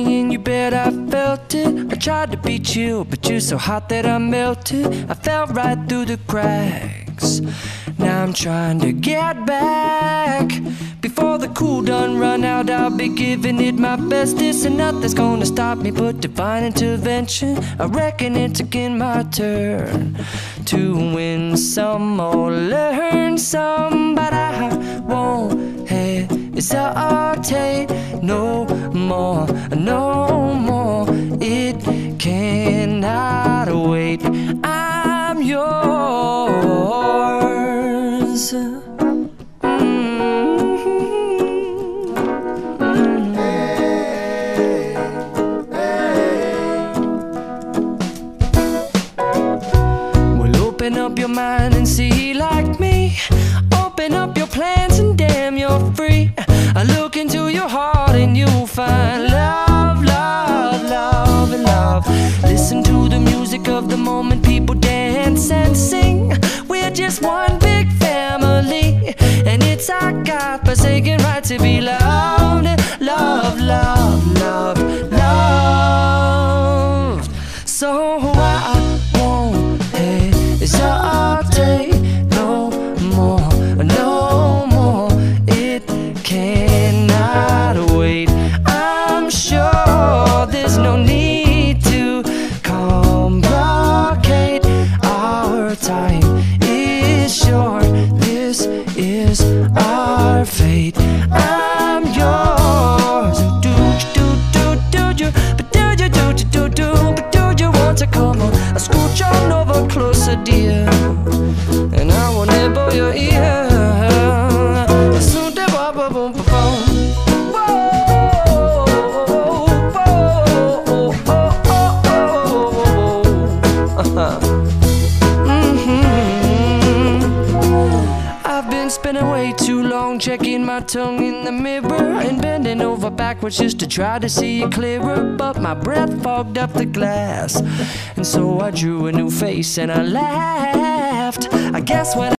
me and you bet I felt it. I tried to beat you, but you're so hot that I melted. I fell right through the cracks. Now I'm trying to get back. Before the cool done run out, I'll be giving it my bestest, and nothing's gonna stop me but divine intervention. I reckon it's again my turn to win some or learn some, but I won't hesitate no more, no more. It cannot wait. I'm yours. Open up your mind and see like me. Open up your plans and damn, you're free. I look into your heart and you'll find love, love, love, and love. Listen to the music of the moment, people dance and sing. We're just one big family, and it's our God-forsaken right to be loved, love, love, love, loved. So I won't hesitate no more, no more. It cannot wait. I'm sure there's no need to complicate. Our time is short. This is our fate. I'm yours. Do you, but do you want to come on? I scooch on over closer, dear, and I will nibble your ear. I've been spending way too long checking my tongue in the mirror and bending over backwards just to try to see it clearer, but my breath fogged up the glass, and so I drew a new face and I laughed. I guess when